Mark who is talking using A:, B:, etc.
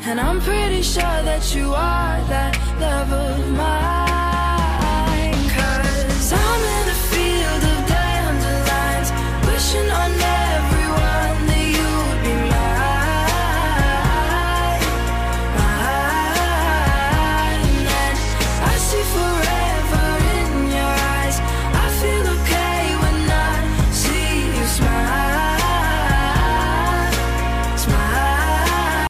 A: And I'm pretty sure that you are that love of mine.